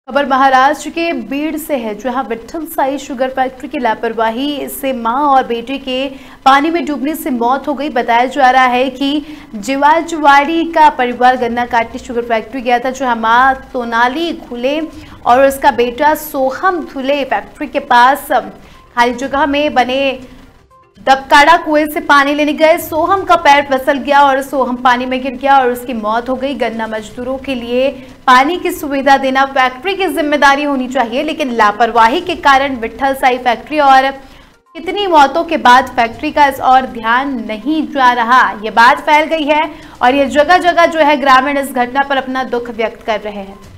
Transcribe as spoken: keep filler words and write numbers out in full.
खबर महाराष्ट्र के बीड़ से है, जहां विट्ठल साई शुगर फैक्ट्री की लापरवाही से मां और बेटे के पानी में डूबने से मौत हो गई। बताया जा रहा है कि जिवाजवाड़ी का परिवार गन्ना काटने शुगर फैक्ट्री गया था, जहां मां सोनाली धुले और उसका बेटा सोहम धुले फैक्ट्री के पास खाली जगह में बने दबकाड़ा कुएं से पानी लेने गए। सोहम का पैर फिसल गया और सोहम पानी में गिर गया और उसकी मौत हो गई। गन्ना मजदूरों के लिए पानी की सुविधा देना फैक्ट्री की जिम्मेदारी होनी चाहिए, लेकिन लापरवाही के कारण विट्ठल साई फैक्ट्री और कितनी मौतों के बाद फैक्ट्री का इस और ध्यान नहीं जा रहा। ये बात फैल गई है और ये जगह जगह जो है ग्रामीण इस घटना पर अपना दुख व्यक्त कर रहे हैं।